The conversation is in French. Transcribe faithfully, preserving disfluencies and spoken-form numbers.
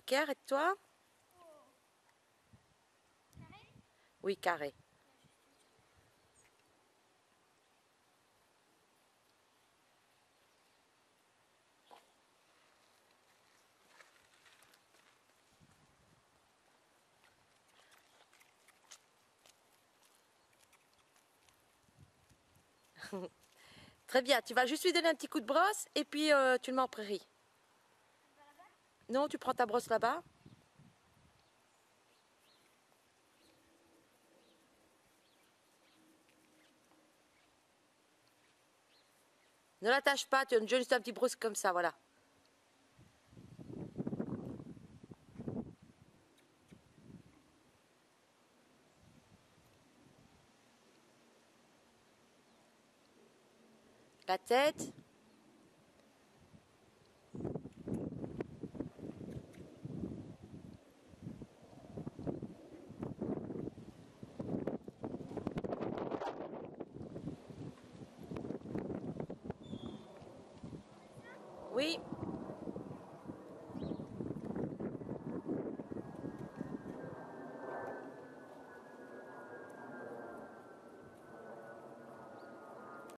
équerre, et toi? Carré? Oui, carré. Très bien, tu vas juste lui donner un petit coup de brosse et puis euh, tu le mets en prairie. Non, tu prends ta brosse là-bas. Ne l'attache pas, tu donnes juste un petit brosse comme ça, voilà. La tête. Oui.